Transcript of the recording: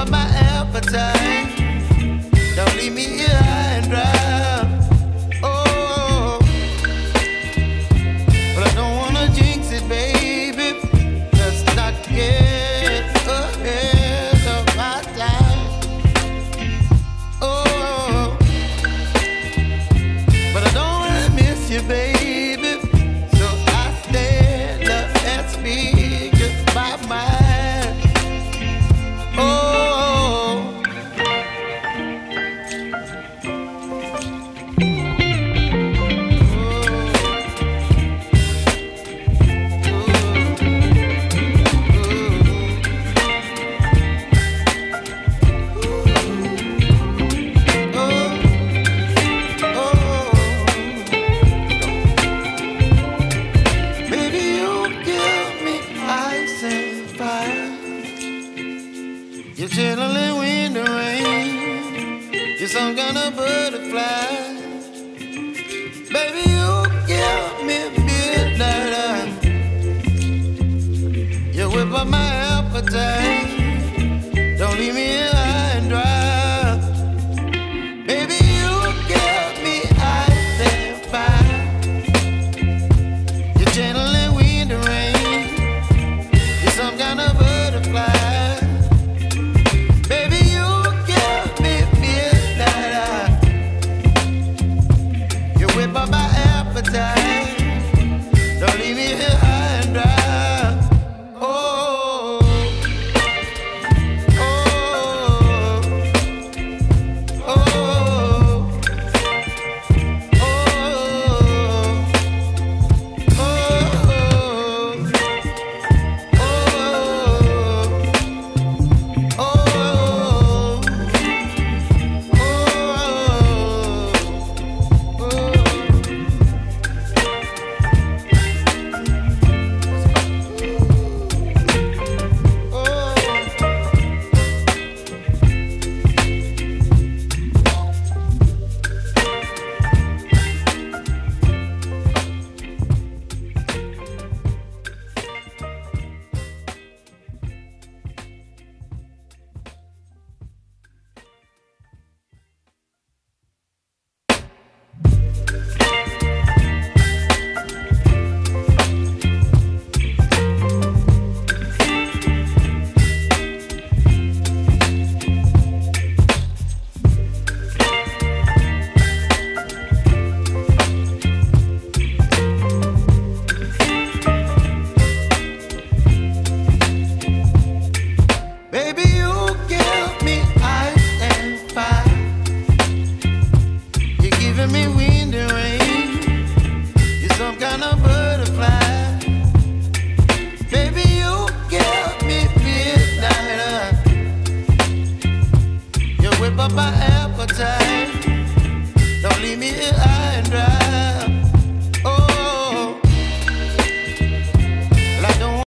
up my appetite. Don't leave me here high and dry. Oh, but I don't wanna jinx it, baby. Let's not get ahead of my time. Oh, but I don't wanna miss you, baby. So I stand up and speak just my mind. Oh. You're chilling when the rain. You're some kind of butterfly. Baby, you give me midnight. You whip up my appetite.